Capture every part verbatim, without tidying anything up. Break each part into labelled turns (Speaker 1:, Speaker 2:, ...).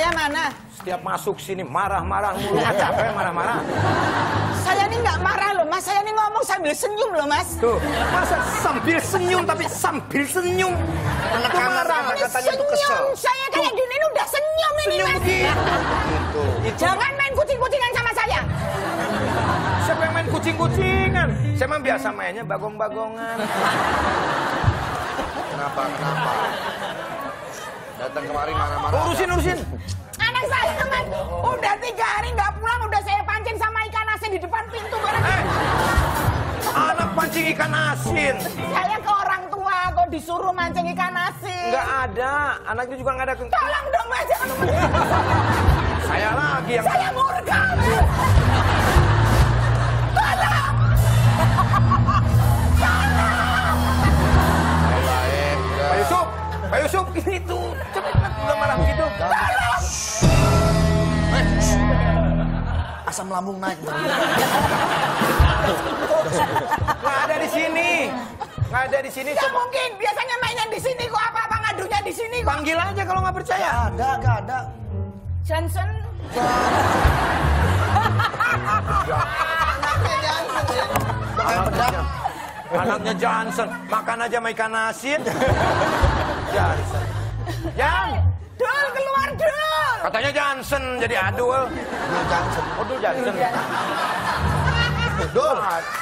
Speaker 1: saya mana?
Speaker 2: Setiap masuk sini marah-marah mulu. Capek marah-marah.
Speaker 1: Saya ini nggak marah loh mas, saya ini ngomong sambil senyum loh mas.
Speaker 2: Tuh, masa sambil senyum tapi sambil senyum. Anak marah, katanya itu kesel.
Speaker 1: Saya kayak gini ini udah senyum ini
Speaker 2: Senyum
Speaker 1: mas.
Speaker 2: begitu.
Speaker 1: Jangan main kucing-kucingan sama saya.
Speaker 2: Siapa yang main kucing-kucingan? Saya mah biasa mainnya bagong-bagongan.
Speaker 3: Kenapa? Kenapa? Datang kemari marah-marah.
Speaker 2: Urusin, urusin.
Speaker 1: Anak saya mas, udah tiga hari nggak pulang, udah saya pancing sama ikan asin di depan pintu.
Speaker 2: Eh, anak pancing ikan asin.
Speaker 1: Saya ke orang tua kok disuruh mancing ikan asin.
Speaker 2: Nggak ada, anaknya juga nggak ada.
Speaker 1: Tolong dong mas, jangan
Speaker 2: Saya lagi yang...
Speaker 1: saya murka. Tolong.
Speaker 2: Pak Yusuf, Pak Yusuf, ini tuh. Cepet, udah marah begitu.
Speaker 3: Asam lambung naik.
Speaker 2: Nggak ada di sini. Nggak ada di sini.
Speaker 1: Nggak mungkin, biasanya mainnya di sini kok, apa-apa ngadunya di sini kok.
Speaker 2: Panggil aja kalau nggak percaya.
Speaker 3: Ada, nggak ada.
Speaker 1: Johnson.
Speaker 3: Anaknya Johnson ya.
Speaker 2: Anaknya, anaknya Johnson. Makan aja sama ikan asin. Johnson. Jan.
Speaker 1: Dul, keluar Dul.
Speaker 2: Katanya Johnson jadi Adul.
Speaker 3: Dul Johnson.
Speaker 2: Oh, Dul Johnson.
Speaker 3: Dul.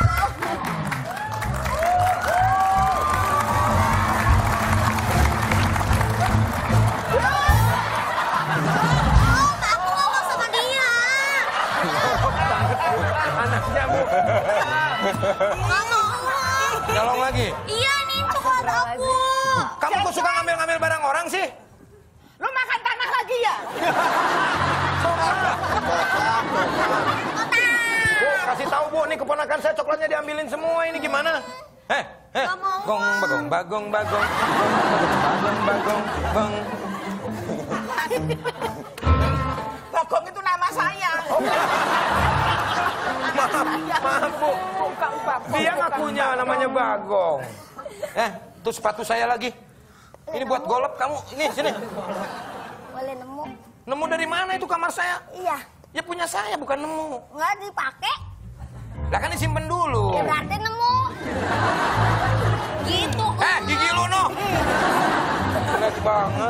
Speaker 4: Aku ngomong sama dia.
Speaker 2: Anaknya, Bu.
Speaker 4: Nggak mau.
Speaker 2: Tolong lagi.
Speaker 4: Iya nih coklat aku.
Speaker 2: Kamu kok suka ngambil-ngambil barang orang sih?
Speaker 1: Lu makan tanah lagi ya?
Speaker 2: Bu, kasih tahu Bu, nih keponakan saya coklatnya diambilin semua. Ini gimana? Eh, eh.
Speaker 4: Nggak mau.
Speaker 2: Gong bagong bagong bagong. Bagong bagong bagong.
Speaker 1: Bagong itu nama saya.
Speaker 2: Maaf, maaf Bu.
Speaker 1: Bukan Bagong.
Speaker 2: Dia ngakunya namanya Bagong. Eh, tuh sepatu saya lagi. Ini buat golep kamu. Ini sini.
Speaker 4: Boleh nemu?
Speaker 2: Nemu dari mana itu kamar saya?
Speaker 4: Iya.
Speaker 2: Ya punya saya, bukan nemu.
Speaker 4: Nggak dipakai?
Speaker 2: Lah kan disimpan dulu.
Speaker 4: Ya berarti nemu. Gitu.
Speaker 2: Eh, gigi lu no. Jelek banget.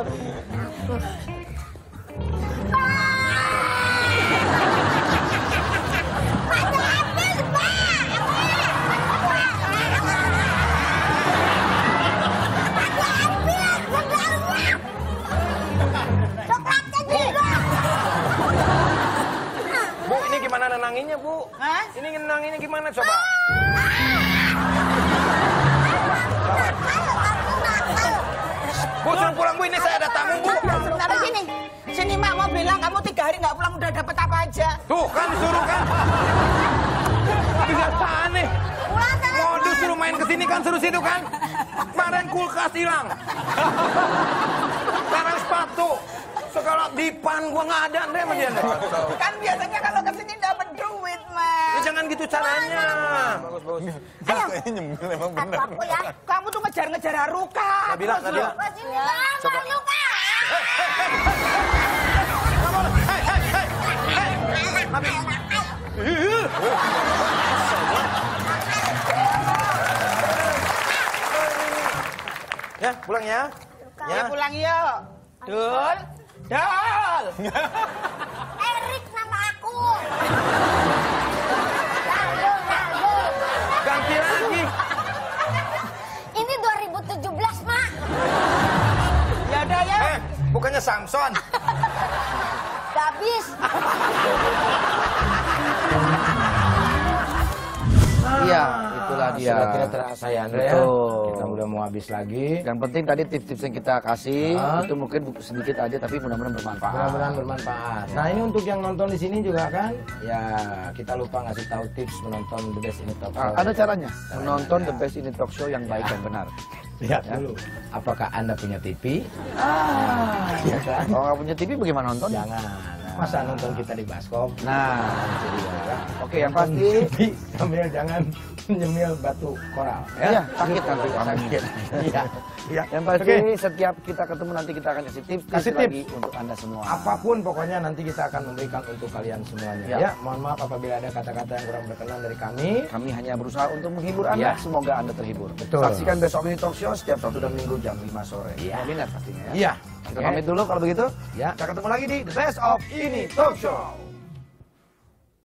Speaker 4: Ada habis, Pak. Ada habis, sebenarnya. Coklatnya juga.
Speaker 2: Bu, ini gimana nenanginnya, Bu?
Speaker 1: Hah?
Speaker 2: Ini nenanginnya gimana coba? Bu, suruh pulang Bu, ini saya ada tamu Bu.
Speaker 1: Sebentar sini. Sini Mak mau bilang kamu tiga hari nggak pulang udah dapet apa aja.
Speaker 2: Tuh kan disuruh kan. Biasa aneh.
Speaker 4: Pulang sana.
Speaker 2: Modus suruh main kesini kan suruh situ kan. Kemarin kulkas hilang. Sekarang sepatu. Sekarang dipan gua nggak ada deh sama dia.
Speaker 1: Kan biasanya kalau kesini dapet duit Mak.
Speaker 2: Ya jangan gitu caranya. Bagus, bagus.
Speaker 3: Kayaknya nyemil emang
Speaker 4: Satu
Speaker 3: bener.
Speaker 4: aku ya.
Speaker 1: Kamu tuh ngejar-ngejar Haruka.
Speaker 2: Nabila,
Speaker 1: Terus
Speaker 2: Nabila.
Speaker 1: lu-
Speaker 4: Sini Bang, Bang Luka.
Speaker 2: Hei, hei, hei. Hei. Nabi. Ya, pulang ya.
Speaker 1: Ya pulang yuk. Dul. Dul.
Speaker 4: Erik nama aku. Lagu, lagu.
Speaker 2: Ganti lagi.
Speaker 4: Ini dua ribu tujuh belas, Mak.
Speaker 1: Ya udah ya.
Speaker 2: Eh, bukannya Samson.
Speaker 4: Udah habis.
Speaker 5: Iya, itulah dia.
Speaker 2: Sudah tidak terasa ya, Andre ya.
Speaker 5: Betul.
Speaker 2: Kita udah mau habis lagi.
Speaker 5: Yang penting tadi tips-tips yang kita kasih
Speaker 2: Ah.
Speaker 5: itu mungkin sedikit aja tapi mudah-mudahan bermanfaat.
Speaker 2: Mudah-mudahan bermanfaat. Nah ini untuk yang nonton di sini juga kan, ya kita lupa ngasih tahu tips menonton The Best in Talk Show.
Speaker 5: Ah, ada caranya menonton The Best in Talk Show yang baik dan benar.
Speaker 2: Lihat dulu, apakah anda punya T V?
Speaker 5: Ah,
Speaker 2: Ya kan?
Speaker 5: kalau nggak punya T V bagaimana nonton?
Speaker 2: Jangan. Nah, Masa nonton kita di baskom?
Speaker 5: Nah, itu dia. Oke, yang pasti
Speaker 2: sambil jangan nyemil batu koral.
Speaker 5: ya sakit nanti.
Speaker 2: Sakit. Iya. Iya.
Speaker 5: Yang pasti
Speaker 2: Oke.
Speaker 5: setiap kita ketemu nanti kita akan kasih tips,
Speaker 2: Kasih
Speaker 5: kasih
Speaker 2: tips.
Speaker 5: lagi untuk Anda semua.
Speaker 2: Apapun pokoknya nanti kita akan memberikan untuk kalian semuanya.
Speaker 5: Ya.
Speaker 2: Ya, mohon maaf apabila ada kata-kata yang kurang berkenan dari kami.
Speaker 5: Kami hanya berusaha untuk menghibur Anda.
Speaker 2: Ya.
Speaker 5: Semoga Anda terhibur.
Speaker 2: Betul.
Speaker 5: Saksikan besok ini talk show setiap Sabtu dan Minggu jam lima sore.
Speaker 2: Iya.
Speaker 5: Minat pastinya ya.
Speaker 2: Iya.
Speaker 5: Kita
Speaker 2: Oke.
Speaker 5: pamit dulu kalau begitu.
Speaker 2: Ya.
Speaker 5: Kita ketemu lagi di The Best of Ini Talk Show.